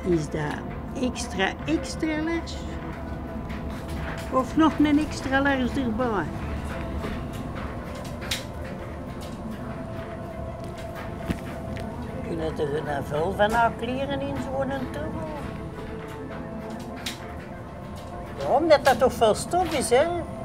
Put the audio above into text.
Is dat extra large? Of nog een extra large erbij? Kunnen er veel van haar kleren in zo'n tunnel? Ja, omdat dat toch veel stof is, hè?